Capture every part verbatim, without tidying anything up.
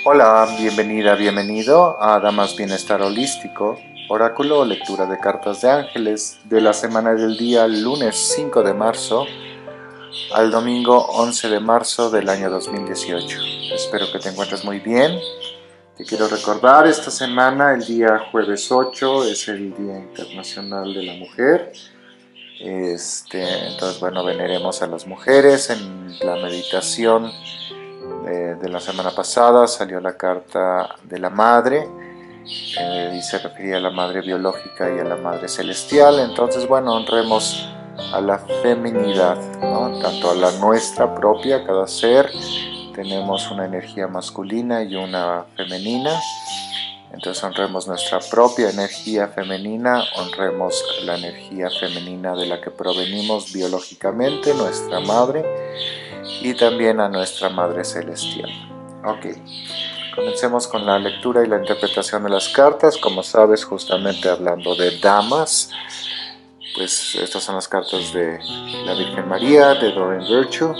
Hola, bienvenida, bienvenido a Damas Bienestar Holístico, oráculo o lectura de cartas de ángeles de la semana del día lunes cinco de marzo al domingo once de marzo del año dos mil dieciocho. Espero que te encuentres muy bien. Te quiero recordar, esta semana, el día jueves ocho, es el Día Internacional de la Mujer. Este, entonces, bueno, veneremos a las mujeres. En la meditación de, de la semana pasada salió la carta de la madre, eh, y se refería a la madre biológica y a la madre celestial. Entonces, bueno, honremos a la feminidad, ¿no? Tanto a la nuestra propia, cada ser tenemos una energía masculina y una femenina. Entonces honremos nuestra propia energía femenina, honremos la energía femenina de la que provenimos biológicamente, nuestra madre, y también a nuestra madre celestial. Ok, comencemos con la lectura y la interpretación de las cartas. Como sabes, justamente hablando de damas, pues estas son las cartas de la Virgen María, de Doreen Virtue.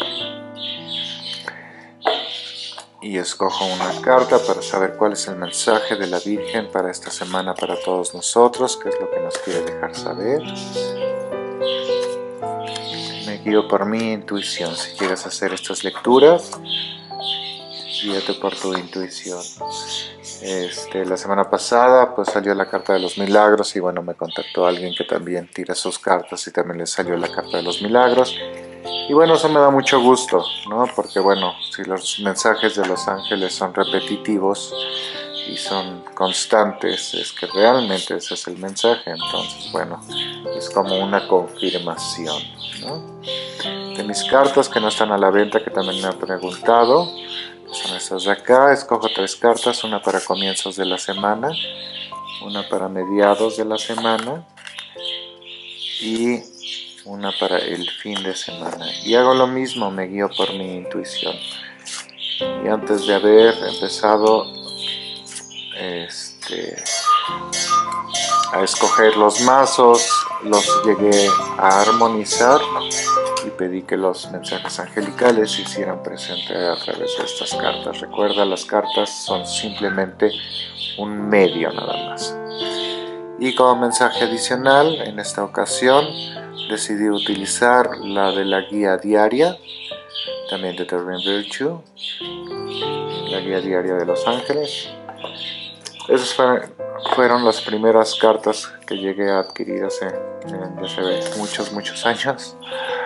Y escojo una carta para saber cuál es el mensaje de la Virgen para esta semana para todos nosotros, qué es lo que nos quiere dejar saber. Me guío por mi intuición. Si quieres hacer estas lecturas, guíate por tu intuición. Este, la semana pasada pues salió la carta de los milagros y bueno, me contactó alguien que también tira sus cartas y también le salió la carta de los milagros. Y bueno, eso me da mucho gusto, ¿no? Porque bueno, si los mensajes de los ángeles son repetitivos y son constantes, es que realmente ese es el mensaje. Entonces, bueno, es como una confirmación, ¿no? De mis cartas que no están a la venta, que también me han preguntado, son estas de acá. Escojo tres cartas, una para comienzos de la semana, una para mediados de la semana y una para el fin de semana. Y hago lo mismo, me guío por mi intuición. Y antes de haber empezado este, a escoger los mazos, los llegué a armonizar y pedí que los mensajes angelicales se hicieran presente a través de estas cartas. Recuerda, las cartas son simplemente un medio nada más. Y como mensaje adicional, en esta ocasión decidí utilizar la de la guía diaria, también de Doreen Virtue, la guía diaria de los ángeles. Esas fueron, fueron las primeras cartas que llegué a adquirir hace, hace muchos, muchos años.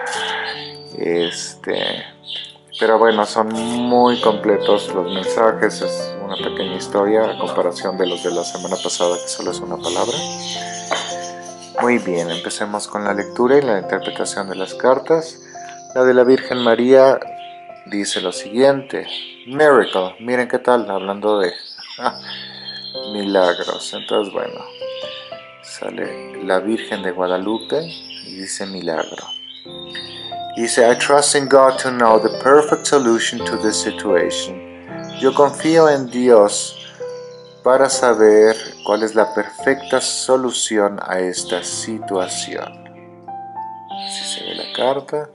Este, pero bueno, son muy completos los mensajes, es una pequeña historia a comparación de los de la semana pasada, que solo es una palabra. Muy bien, empecemos con la lectura y la interpretación de las cartas. La de la Virgen María dice lo siguiente: Miracle, miren qué tal, hablando de ah, milagros. Entonces, bueno, sale la Virgen de Guadalupe y dice milagro. Dice, I trust in God to know the perfect solution to this situation. Yo confío en Dios para saber cuál es la perfecta solución a esta situación. Así se ve la carta.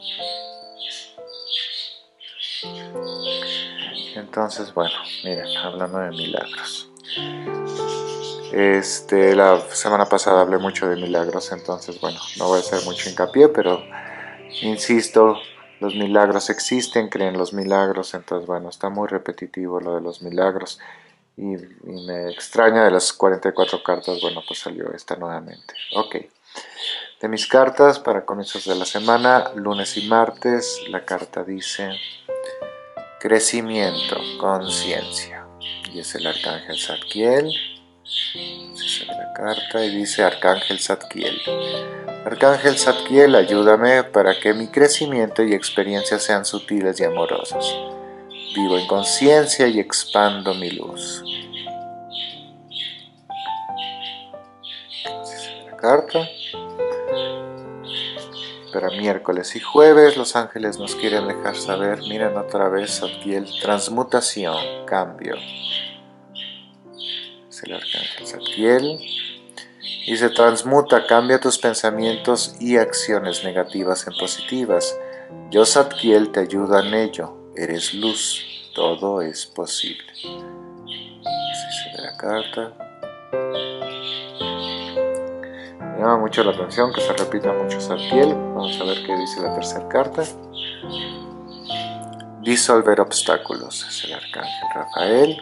Entonces, bueno, miren, hablando de milagros. Este, la semana pasada hablé mucho de milagros, entonces, bueno, no voy a hacer mucho hincapié, pero insisto, los milagros existen, creen los milagros, entonces, bueno, está muy repetitivo lo de los milagros. Y, y me extraña, de las cuarenta y cuatro cartas, bueno, pues salió esta nuevamente. Ok. De mis cartas para comienzos de la semana, lunes y martes, la carta dice crecimiento, conciencia. Y es el arcángel Zadkiel. Así se ve la carta y dice arcángel Zadkiel. Arcángel Zadkiel, ayúdame para que mi crecimiento y experiencia sean sutiles y amorosos. Vivo en conciencia y expando mi luz. Así se ve la carta. Para miércoles y jueves, los ángeles nos quieren dejar saber, miren otra vez Zadkiel, transmutación, cambio. Es el arcángel Zadkiel. Y se transmuta, cambia tus pensamientos y acciones negativas en positivas. Yo, Zadkiel, te ayudo en ello. Eres luz, todo es posible. carta. Me llama mucho la atención que se repita mucho Zadkiel. Vamos a ver qué dice la tercera carta. Disolver obstáculos. Es el arcángel Rafael.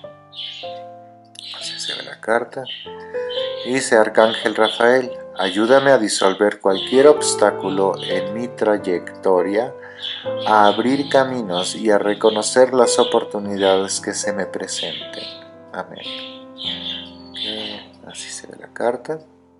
Así se ve la carta. Dice arcángel Rafael, ayúdame a disolver cualquier obstáculo en mi trayectoria, a abrir caminos y a reconocer las oportunidades que se me presenten. Amén. Okay, así se ve la carta.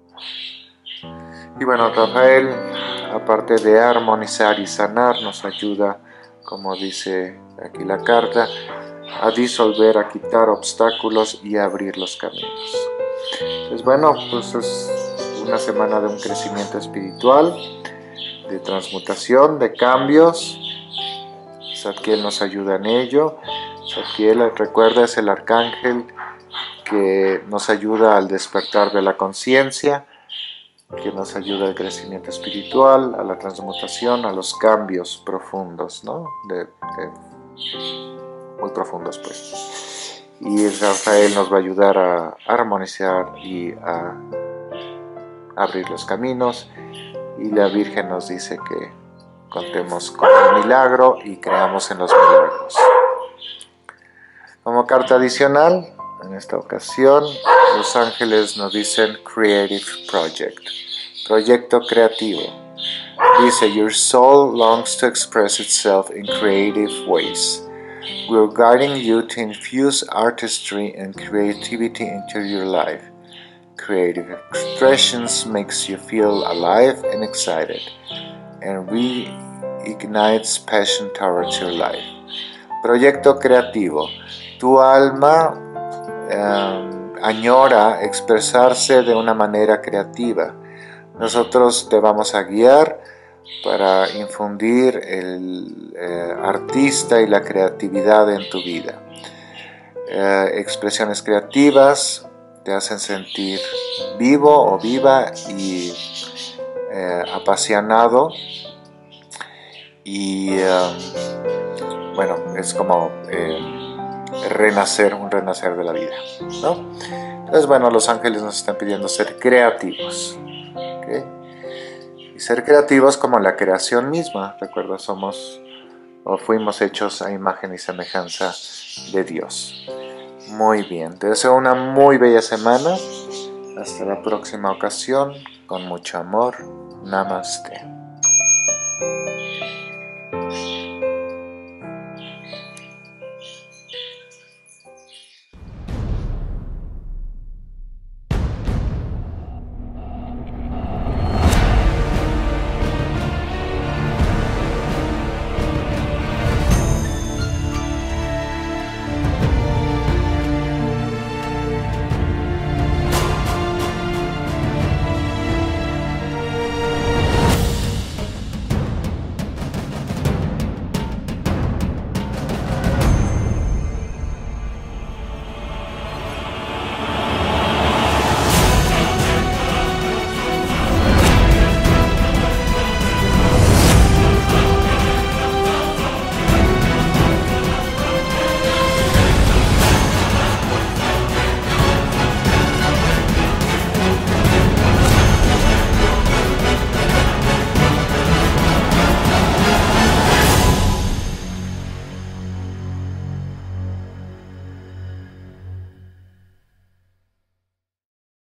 Y bueno, Rafael, aparte de armonizar y sanar, nos ayuda, como dice aquí la carta, a disolver, a quitar obstáculos y a abrir los caminos. Entonces, bueno, pues es una semana de un crecimiento espiritual, de transmutación, de cambios. Zadkiel nos ayuda en ello. Zadkiel, recuerda, es el arcángel que nos ayuda al despertar de la conciencia, que nos ayuda al crecimiento espiritual, a la transmutación, a los cambios profundos, ¿no? De, de, muy profundos, pues. Y Rafael nos va a ayudar a armonizar y a abrir los caminos. Y la Virgen nos dice que contemos con el milagro y creamos en los milagros. Como carta adicional, en esta ocasión, los ángeles nos dicen Creative Project, proyecto creativo. Dice, your soul longs to express itself in creative ways. We're guiding you to infuse artistry and creativity into your life. Creative expressions makes you feel alive and excited, and reignites passion towards your life. Proyecto creativo. Tu alma eh, añora expresarse de una manera creativa. Nosotros te vamos a guiar para infundir el eh, artista y la creatividad en tu vida. Eh, expresiones creativas te hacen sentir vivo o viva y eh, apasionado, y eh, bueno, es como eh, renacer, un renacer de la vida, ¿no? Entonces, bueno, los ángeles nos están pidiendo ser creativos, ¿okay? Y ser creativos como la creación misma. Recuerda, somos o fuimos hechos a imagen y semejanza de Dios. Muy bien, te deseo una muy bella semana. Hasta la próxima ocasión, con mucho amor. Namaste.